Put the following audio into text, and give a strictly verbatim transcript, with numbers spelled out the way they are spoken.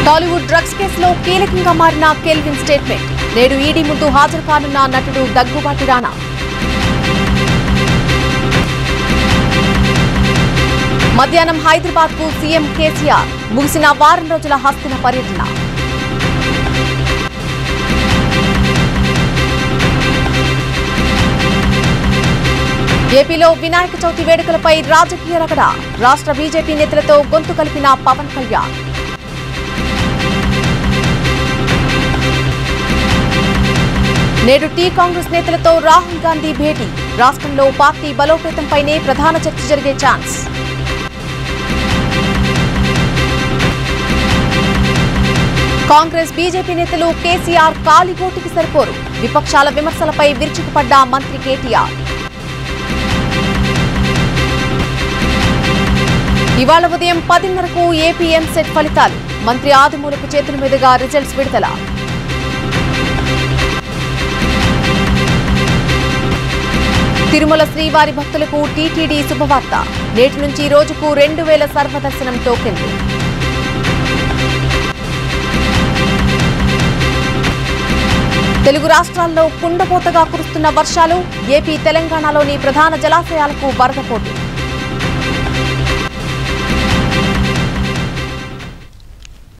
Tollywood drugs కేసులో కీలకంగా మారిన కెల్విన్ స్టేట్మెంట్. నేడు ఈడీ ముందు హాజరు కానున్న నటుడు దగ్గుబాటి రానా. మధ్యాహ్నం హైదరాబాద్ కు సీఎం కేసీఆర్. ముగిసిన వారం రోజుల హస్తిన పర్యటన. ఏపీలో వినాయక చవితి వేడుకలపై రాజకీయ రగడ. రాష్ట్ర బీజేపీ నేతలతో గొంతు కలిపిన పవన్ కళ్యాణ్. నేడు టీ కాంగ్రెస్ నేతలతో రాహుల్ గాంధీ భేటీ. రాష్ట్రంలో పార్టీ బలోపేతంపైనే ప్రధాన చర్చ జరిగే ఛాన్స్. కాంగ్రెస్ బీజేపీ నేతలు కేసీఆర్ కాలిగోటికి సరిపోరు. విపక్షాల విమర్శలపై విరుచుకుపడ్డ మంత్రి కేటీఆర్. ఇవాళ ఉదయం పదిన్నరకు ఏపీ ఎంసెట్ ఫలితాలు. మంత్రి ఆదిమూలపు చేతుల మీదుగా రిజల్ట్స్ విడుదల. తిరుమల శ్రీవారి భక్తులకు టీటీడీ శుభవార్త. నేటి నుంచి రోజుకు రెండు వేల సర్వదర్శనం టోకెన్లు. తెలుగు రాష్ట్రాల్లో కుండపోతగా కురుస్తున్న వర్షాలు. ఏపీ తెలంగాణలోని ప్రధాన జలాశయాలకు వరద పోటు.